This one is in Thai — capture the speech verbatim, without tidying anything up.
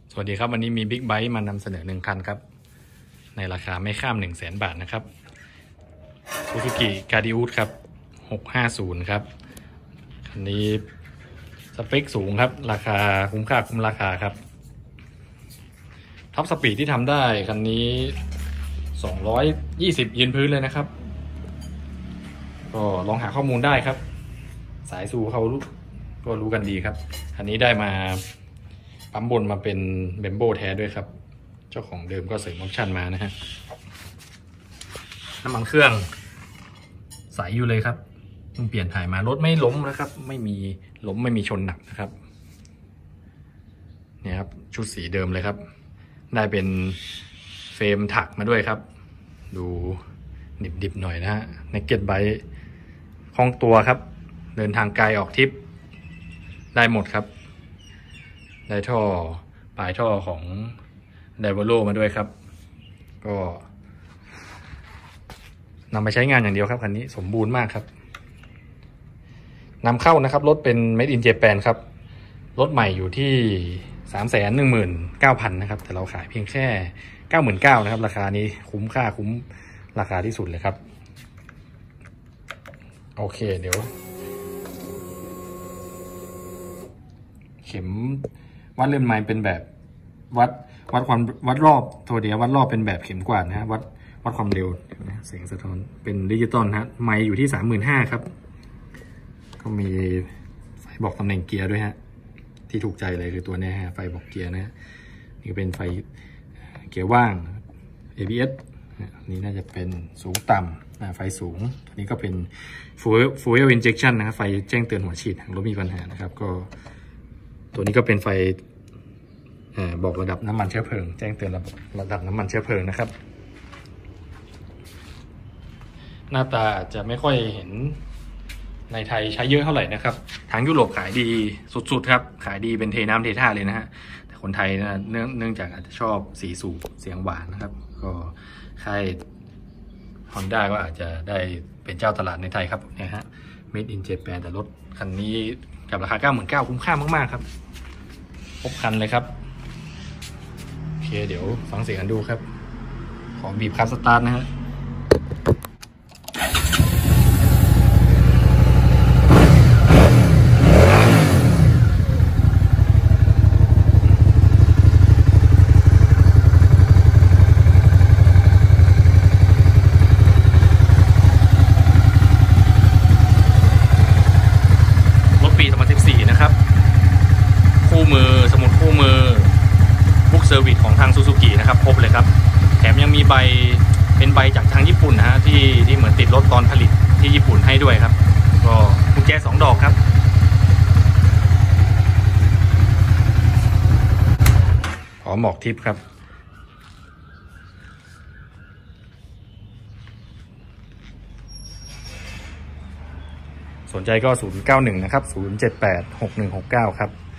สวัสดีครับวันนี้มีบิ๊กไบค์มานำเสนอหนึ่งคันครับในราคาไม่ข้ามหนึ่งแสนบาทนะครับ Suzuki Gradius ครับหกห้าศูนย์ครับคันนี้สเปคสูงครับราคาคุ้มค่าคุ้มราคาครับท็อปสปีดที่ทำได้คันนี้สองร้อยยี่สิบยืนพื้นเลยนะครับก็ลองหาข้อมูลได้ครับสายซูเขาก็รู้กันดีครับคันนี้ได้มาปั๊มบนมาเป็นเบมโบแท้ด้วยครับเจ้าของเดิมก็เสริมออปชั่นมานะฮะน้ำมันเครื่องใสอยู่เลยครับเพิ่งเปลี่ยนถ่ายมารถไม่ล้มนะครับไม่มีล้มไม่มีชนหนักนะครับเนี่ยครับชุดสีเดิมเลยครับได้เป็นเฟรมถักมาด้วยครับดูดิบๆหน่อยนะฮะเนกเก็ตไบค์คล่องตัวครับเดินทางไกลออกทริปได้หมดครับได้ท่อปลายท่อของไดวอลโลมาด้วยครับก็นำไปใช้งานอย่างเดียวครับคันนี้สมบูรณ์มากครับนำเข้านะครับรถเป็น Made in Japan ครับรถใหม่อยู่ที่ สามแสนหนึ่งหมื่นเก้าพัน นะครับแต่เราขายเพียงแค่ เก้าหมื่นเก้าพัน นะครับราคานี้คุ้มค่าคุ้มราคาที่สุดเลยครับโอเคเดี๋ยวเข็มวัดเลื่อนไม้เป็นแบบวัดวัดความวัดรอบโทเดียวัดรอบเป็นแบบเข็มกวาดนะฮะวัดวัดความเร็วเสียงสะท้อนเป็นดิจิตอลฮะไมค์อยู่ที่ สามหมื่นห้าพัน ครับก็มีไฟบอกตำแหน่งเกียร์ด้วยฮะที่ถูกใจเลยคือตัวนี้ฮะไฟบอกเกียร์นะฮะนี่เป็นไฟเกียร์ว่าง เอ บี เอส นี่น่าจะเป็นสูงต่ำไฟสูงตัวนี้ก็เป็น fuel fuel injection นะครับไฟแจ้งเตือนหัวฉีดหากรถมีปัญหานะครับก็ตัวนี้ก็เป็นไฟบอกระดับน้ำมันเชื้อเพลิงแจ้งเตือนระดับระดับน้ำมันเชื้อเพลิงนะครับหน้าตาอาจจะไม่ค่อยเห็นในไทยใช้เยอะเท่าไหร่นะครับทางยุโรปขายดีสุดๆครับขายดีเป็นเทน้ำเทท่าเลยนะฮะแต่คนไทยนะเนื่องเนื่องจากอาจจะชอบสีสูบเสียงหวานนะครับก็ค่าย Honda ก็อาจจะได้เป็นเจ้าตลาดในไทยครับเนี่ยฮะ Made in Japan แต่รถคันนี้กับราคา เก้าหมื่นเก้าพัน คุ้มค่ามากๆครับครบคันเลยครับโอเคเดี๋ยวฟังเสียงกันดูครับขอบีบคัสสตาร์ทนะฮะปีสองพันสิบสี่นะครับคู่มือสมุดคู่มือบุ๊กเซอร์วิสของทางซูซูกินะครับครบเลยครับแถมยังมีใบเป็นใบจากทางญี่ปุ่นนะฮะที่ที่เหมือนติดรถตอนผลิตที่ญี่ปุ่นให้ด้วยครับก็กุญแจสองดอกครับขอหมอกทิปครับสนใจก็ศูนย์ เก้า หนึ่งนะครับศูนย์ เจ็ด แปด หก หนึ่ง หก เก้าครับ